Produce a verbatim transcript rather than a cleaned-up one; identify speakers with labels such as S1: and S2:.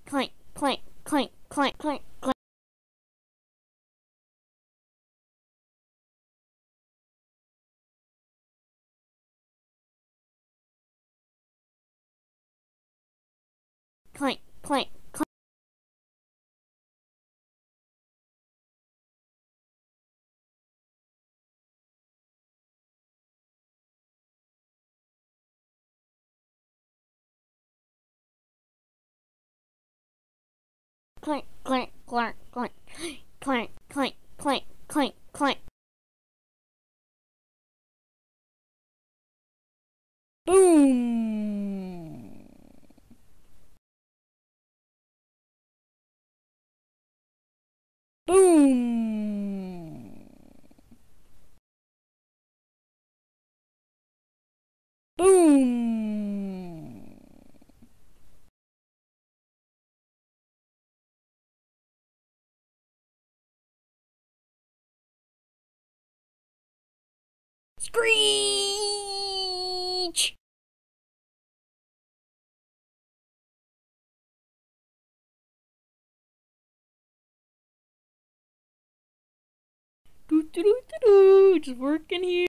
S1: clank, clank, clank, clank, clank, clank. Clank, clank, clank. Clank, clank, clank, clank, clank, clank, clank, clank, clank. Boom! Boom! Boom! Screech! Doo doo doo doo doo, just working here.